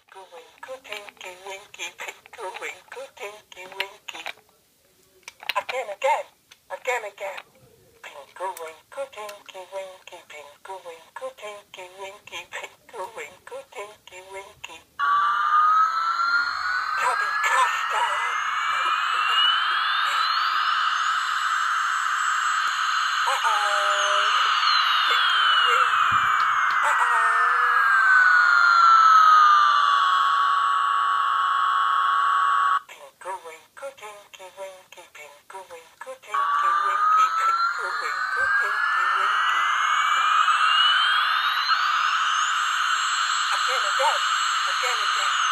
Twinkle, winkle, tinky, winky, twinkle, winkle, tinky, winky. Again, again, again, again. Twinkle, winkle, tinky, winky, twinkle, winkle, tinky, winky, twinkle, winkle, tinky, winky. Tubby custard. Uh-oh. Tinky, wink. Uh-oh. Twinkle, winkle, tinky, winky, twinkle, winkle, tinky, winky, twinkle, winkle, tinky, winky. Again, again, again, again.